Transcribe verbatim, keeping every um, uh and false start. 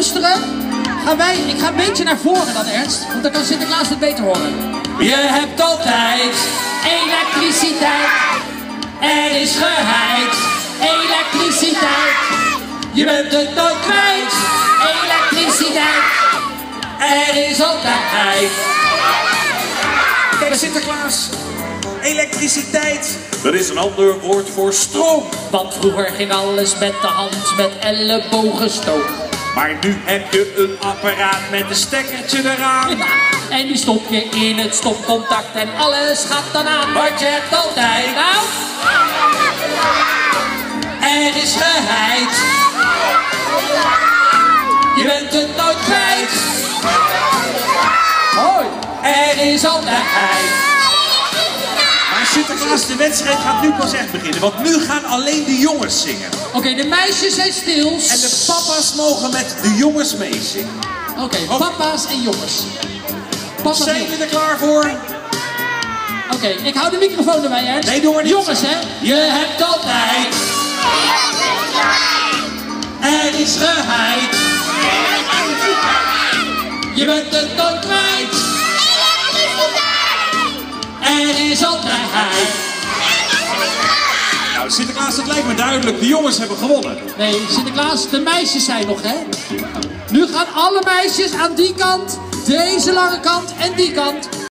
luisteren, gaan wij, ik ga een beetje naar voren dan, Ernst, want dan kan Sinterklaas het beter horen. Je hebt altijd elektriciteit, er is geheid, elektriciteit. Je bent het nooit kwijt, elektriciteit, er is altijd. Kijk, Sinterklaas, elektriciteit, dat is een ander woord voor stroom. Want vroeger ging alles met de hand, met ellebogenstook. Maar nu heb je een apparaat met een stekkertje eraan. Ja, en die stop je in het stopcontact en alles gaat dan aan. Wat je hebt altijd. Nou, er is geheid. Je bent het nooit kwijt. Hoi, er is altijd. Maar Sinterklaas, de wedstrijd gaat nu pas echt beginnen. Want nu gaan alleen de jongens zingen. Oké, okay, de meisjes zijn stil. En de papa's mogen met de jongens meezingen. Oké, okay, okay. Papa's en jongens. Papa's Zijn jullie er klaar voor? Oké, okay, ik hou de microfoon erbij, Ernst. Nee, doe maar niet. Jongens, hè. Je hebt altijd. Er is geheid. Je bent het nooit kwijt. Er is altijd. Nou, Sinterklaas, dat lijkt me duidelijk. De jongens hebben gewonnen. Nee, Sinterklaas, de meisjes zijn nog, hè? Nu gaan alle meisjes aan die kant, deze lange kant en die kant.